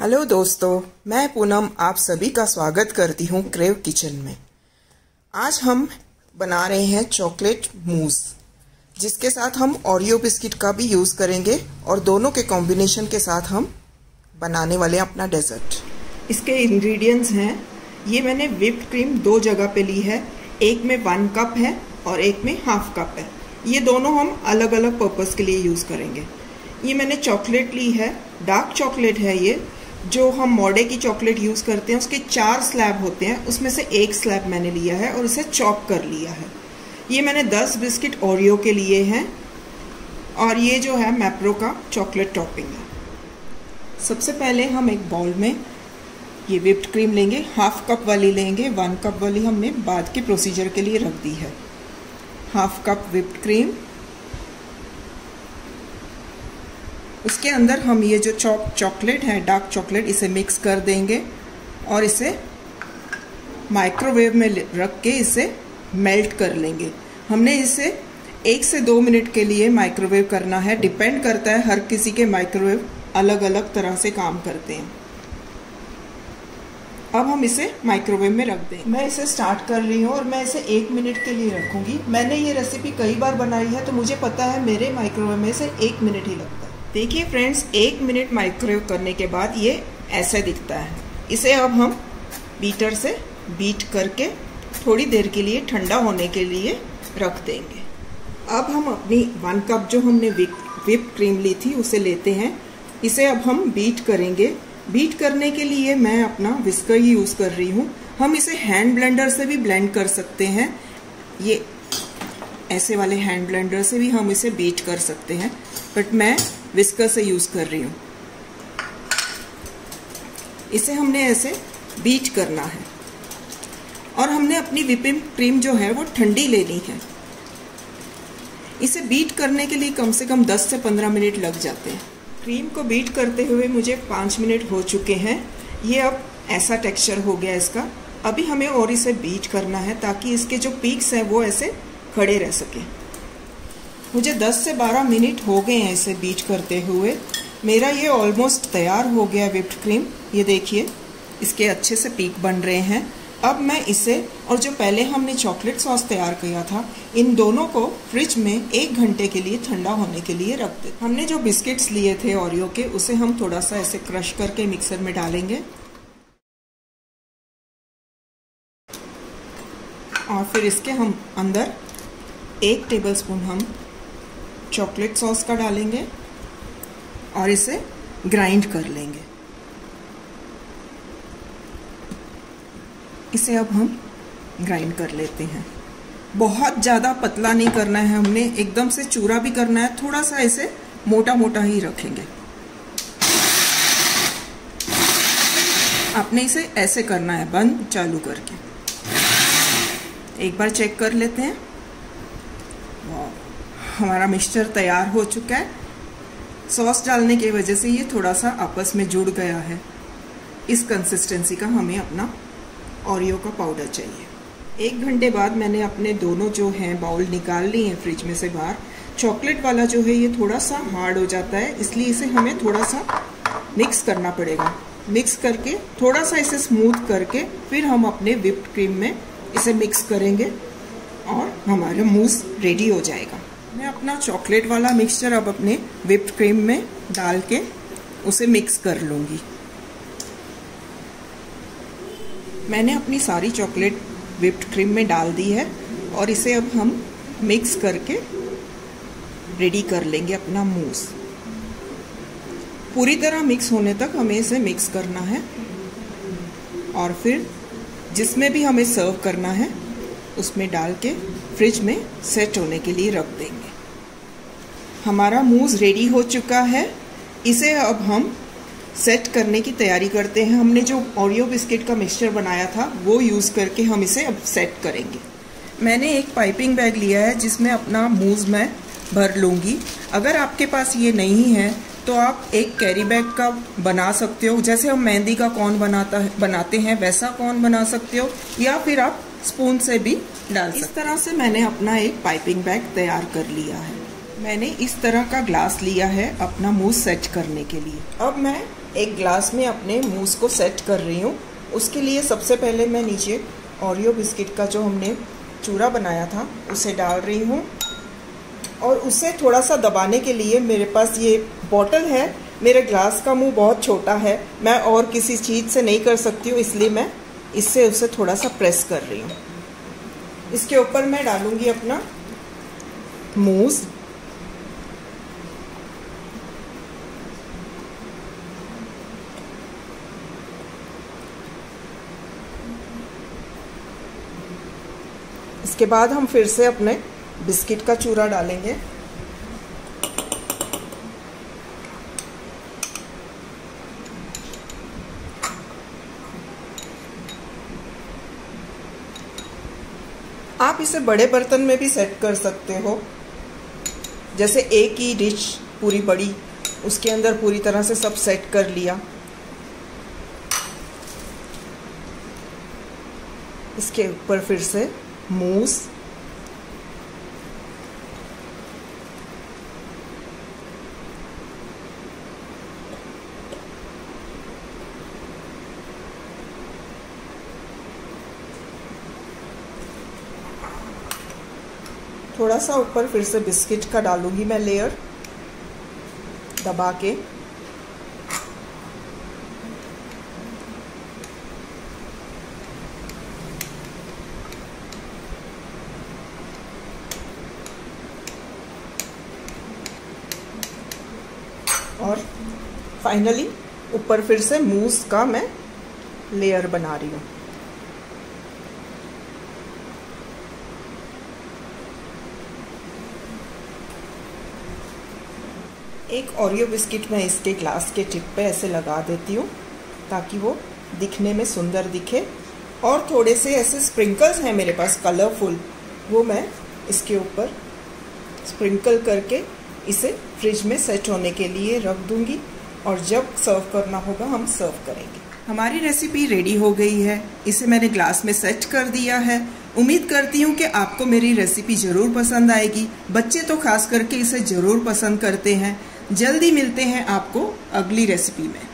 Hello दोस्तों, मैं पूनम आप सभी का स्वागत करती हूँ क्रेव किचन में। आज हम बना रहे हैं चॉकलेट मूस, जिसके साथ हम ओरियो बिस्किट का भी यूज़ करेंगे और दोनों के कॉम्बिनेशन के साथ हम बनाने वाले हैं अपना डेजर्ट। इसके इंग्रेडिएंट्स हैं, ये मैंने व्हिप्ड क्रीम 2 जगह पे ली है, एक में 1 कप है और एक में ½ कप है। ये दोनों हम अलग अलग पर्पज़ के लिए यूज़ करेंगे। ये मैंने चॉकलेट ली है, डार्क चॉकलेट है ये, जो हम मोडे की चॉकलेट यूज़ करते हैं उसके 4 स्लैब होते हैं, उसमें से 1 स्लैब मैंने लिया है और इसे चॉप कर लिया है। ये मैंने 10 बिस्किट ओरियो के लिए हैं और ये जो है मैप्रो का चॉकलेट टॉपिंग है। सबसे पहले हम एक बाउल में ये व्हिप्ड क्रीम लेंगे, ½ कप वाली लेंगे, 1 कप वाली हमने बाद के प्रोसीजर के लिए रख दी है। ½ कप व्हिप्ड क्रीम, उसके अंदर हम ये जो चॉकलेट है, डार्क चॉकलेट, इसे मिक्स कर देंगे और इसे माइक्रोवेव में रख के इसे मेल्ट कर लेंगे। हमने इसे 1 से 2 मिनट के लिए माइक्रोवेव करना है, डिपेंड करता है, हर किसी के माइक्रोवेव अलग अलग तरह से काम करते हैं। अब हम इसे माइक्रोवेव में रख देंगे। मैं इसे स्टार्ट कर रही हूँ और मैं इसे 1 मिनट के लिए रखूँगी। मैंने ये रेसिपी कई बार बनाई है तो मुझे पता है मेरे माइक्रोवेव में से 1 मिनट ही लगता है। देखिए फ्रेंड्स, 1 मिनट माइक्रोवेव करने के बाद ये ऐसे दिखता है। इसे अब हम बीटर से बीट करके थोड़ी देर के लिए ठंडा होने के लिए रख देंगे। अब हम अपनी 1 कप जो हमने व्हिप्ड क्रीम ली थी उसे लेते हैं। इसे अब हम बीट करेंगे। बीट करने के लिए मैं अपना विस्कर ही यूज़ कर रही हूँ। हम इसे हैंड ब्लेंडर से भी ब्लेंड कर सकते हैं, ये ऐसे वाले हैंड ब्लेंडर से भी हम इसे बीट कर सकते हैं, बट मैं विस्कर से यूज़ कर रही हूँ। इसे हमने ऐसे बीट करना है और हमने अपनी व्हिपिंग क्रीम जो है वो ठंडी लेनी है। इसे बीट करने के लिए कम से कम 10 से 15 मिनट लग जाते हैं। क्रीम को बीट करते हुए मुझे 5 मिनट हो चुके हैं। ये अब ऐसा टेक्सचर हो गया इसका। अभी हमें और इसे बीट करना है ताकि इसके जो पीक्स हैं वो ऐसे खड़े रह सकें। मुझे 10 से 12 मिनट हो गए हैं इसे बीट करते हुए। मेरा ये ऑलमोस्ट तैयार हो गया व्हिप्ड क्रीम। ये देखिए, इसके अच्छे से पीक बन रहे हैं। अब मैं इसे और जो पहले हमने चॉकलेट सॉस तैयार किया था, इन दोनों को फ्रिज में 1 घंटे के लिए ठंडा होने के लिए रख दें। हमने जो बिस्किट्स लिए थे ओरियो के, उसे हम थोड़ा सा ऐसे क्रश करके मिक्सर में डालेंगे और फिर इसके हम अंदर 1 टेबलस्पून हम चॉकलेट सॉस का डालेंगे और इसे ग्राइंड कर लेंगे। इसे अब हम ग्राइंड कर लेते हैं। बहुत ज़्यादा पतला नहीं करना है हमने, एकदम से चूरा भी करना है, थोड़ा सा इसे मोटा मोटा ही रखेंगे। आपने इसे ऐसे करना है, बंद चालू करके। एक बार चेक कर लेते हैं। हमारा मिक्सचर तैयार हो चुका है। सॉस डालने की वजह से ये थोड़ा सा आपस में जुड़ गया है। इस कंसिस्टेंसी का हमें अपना ओरियो का पाउडर चाहिए। 1 घंटे बाद मैंने अपने दोनों जो हैं बाउल निकाल लिए हैं फ्रिज में से बाहर। चॉकलेट वाला जो है ये थोड़ा सा हार्ड हो जाता है, इसलिए इसे हमें थोड़ा सा मिक्स करना पड़ेगा। मिक्स करके थोड़ा सा इसे स्मूथ करके फिर हम अपने व्हिप्ड क्रीम में इसे मिक्स करेंगे और हमारा मूस रेडी हो जाएगा। मैं अपना चॉकलेट वाला मिक्सचर अब अपने व्हिप्ड क्रीम में डाल के उसे मिक्स कर लूँगी। मैंने अपनी सारी चॉकलेट व्हिप्ड क्रीम में डाल दी है और इसे अब हम मिक्स करके रेडी कर लेंगे अपना मूस। पूरी तरह मिक्स होने तक हमें इसे मिक्स करना है और फिर जिसमें भी हमें सर्व करना है उसमें डाल के फ्रिज में सेट होने के लिए रख देंगे। हमारा मूस रेडी हो चुका है। इसे अब हम सेट करने की तैयारी करते हैं। हमने जो ओरियो बिस्किट का मिक्सचर बनाया था वो यूज़ करके हम इसे अब सेट करेंगे। मैंने एक पाइपिंग बैग लिया है जिसमें अपना मूस मैं भर लूँगी। अगर आपके पास ये नहीं है तो आप एक कैरी बैग का बना सकते हो, जैसे हम मेहंदी का कॉर्न बनाते हैं वैसा कॉर्न बना सकते हो, या फिर आप स्पून से भी डाल सकते हो। इस तरह से मैंने अपना एक पाइपिंग बैग तैयार कर लिया है। मैंने इस तरह का ग्लास लिया है अपना मूस सेट करने के लिए। अब मैं एक ग्लास में अपने मूस को सेट कर रही हूँ। उसके लिए सबसे पहले मैं नीचे ओरियो बिस्किट का जो हमने चूरा बनाया था उसे डाल रही हूँ, और उसे थोड़ा सा दबाने के लिए मेरे पास ये बॉटल है। मेरे ग्लास का मुंह बहुत छोटा है, मैं और किसी चीज़ से नहीं कर सकती हूँ, इसलिए मैं इससे उसे थोड़ा सा प्रेस कर रही हूँ। इसके ऊपर मैं डालूँगी अपना मूस। इसके बाद हम फिर से अपने बिस्किट का चूरा डालेंगे। आप इसे बड़े बर्तन में भी सेट कर सकते हो, जैसे एक ही डिश पूरी बड़ी, उसके अंदर पूरी तरह से सब सेट कर लिया। इसके ऊपर फिर से मूस, थोड़ा सा ऊपर फिर से बिस्किट का डालूंगी मैं लेयर दबा के। और फाइनली ऊपर फिर से मूस का मैं लेयर बना रही हूँ। एक ओरियो बिस्किट मैं इसके ग्लास के टिप पे ऐसे लगा देती हूँ ताकि वो दिखने में सुंदर दिखे, और थोड़े से ऐसे स्प्रिंकल्स हैं मेरे पास कलरफुल, वो मैं इसके ऊपर स्प्रिंकल करके इसे फ्रिज में सेट होने के लिए रख दूंगी, और जब सर्व करना होगा हम सर्व करेंगे। हमारी रेसिपी रेडी हो गई है। इसे मैंने ग्लास में सेट कर दिया है। उम्मीद करती हूँ कि आपको मेरी रेसिपी ज़रूर पसंद आएगी। बच्चे तो खास करके इसे ज़रूर पसंद करते हैं। जल्दी मिलते हैं आपको अगली रेसिपी में।